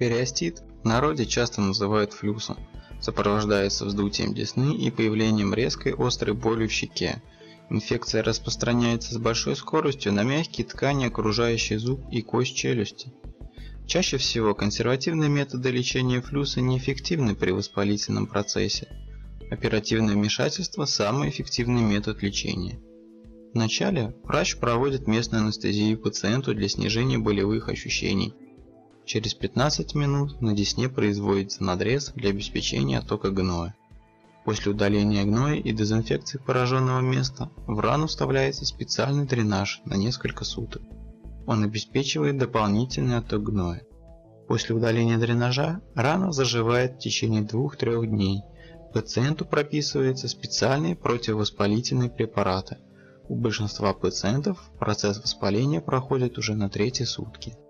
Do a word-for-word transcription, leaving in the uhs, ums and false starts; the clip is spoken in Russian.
Периостит в народе часто называют флюсом, сопровождается вздутием десны и появлением резкой острой боли в щеке. Инфекция распространяется с большой скоростью на мягкие ткани, окружающие зуб и кость челюсти. Чаще всего консервативные методы лечения флюса неэффективны при воспалительном процессе. Оперативное вмешательство – самый эффективный метод лечения. Вначале врач проводит местную анестезию пациенту для снижения болевых ощущений. Через пятнадцать минут на десне производится надрез для обеспечения оттока гноя. После удаления гноя и дезинфекции пораженного места в рану вставляется специальный дренаж на несколько суток. Он обеспечивает дополнительный отток гноя. После удаления дренажа рана заживает в течение двух-трёх дней. Пациенту прописываются специальные противовоспалительные препараты. У большинства пациентов процесс воспаления проходит уже на третьи сутки.